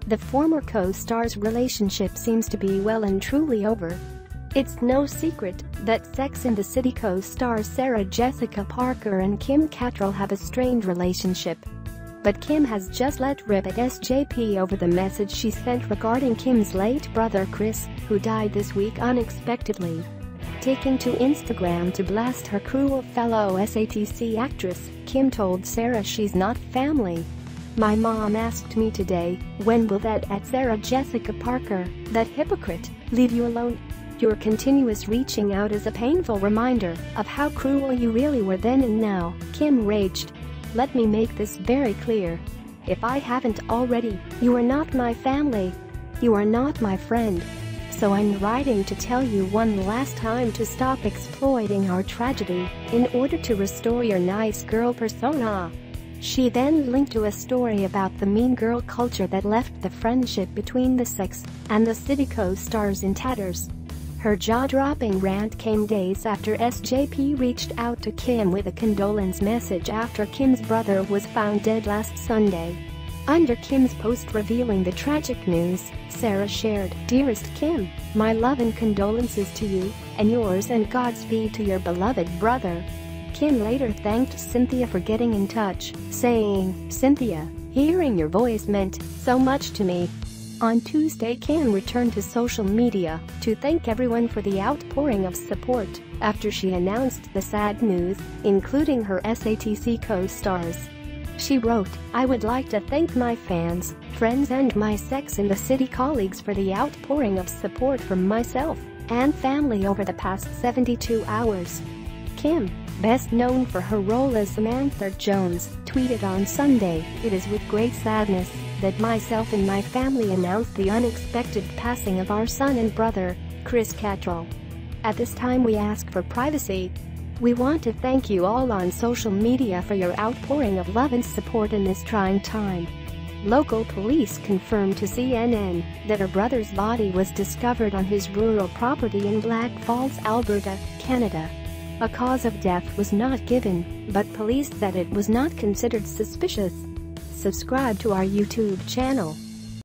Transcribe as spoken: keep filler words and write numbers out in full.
The former co-star's relationship seems to be well and truly over. It's no secret that Sex and the City co-stars Sarah Jessica Parker and Kim Cattrall have a strained relationship. But Kim has just let rip at S J P over the message she sent regarding Kim's late brother Chris, who died this week unexpectedly. Taking to Instagram to blast her cruel fellow S A T C actress, Kim told Sarah she's not family. "My mom asked me today, when will that at Sarah Jessica Parker, that hypocrite, leave you alone? Your continuous reaching out is a painful reminder of how cruel you really were then and now," Kim raged. "Let me make this very clear. If I haven't already, you are not my family. You are not my friend. So I'm writing to tell you one last time to stop exploiting our tragedy in order to restore your nice girl persona." She then linked to a story about the mean girl culture that left the friendship between the Sex and the City co-stars in tatters. Her jaw-dropping rant came days after S J P reached out to Kim with a condolence message after Kim's brother was found dead last Sunday. Under Kim's post revealing the tragic news, Sarah shared, "Dearest Kim, my love and condolences to you, and yours and Godspeed to your beloved brother." Kim later thanked Cynthia for getting in touch, saying, "Cynthia, hearing your voice meant so much to me." On Tuesday, Kim returned to social media to thank everyone for the outpouring of support after she announced the sad news, including her S A T C co-stars. She wrote, "I would like to thank my fans, friends and my Sex and the City colleagues for the outpouring of support from myself and family over the past seventy-two hours." Kim, best known for her role as Samantha Jones, tweeted on Sunday, "It is with great sadness that myself and my family announce the unexpected passing of our son and brother, Chris Cattrall. At this time we ask for privacy. We want to thank you all on social media for your outpouring of love and support in this trying time." Local police confirmed to C N N that her brother's body was discovered on his rural property in Black Falls, Alberta, Canada. A cause of death was not given, but police said it was not considered suspicious. Subscribe to our YouTube channel.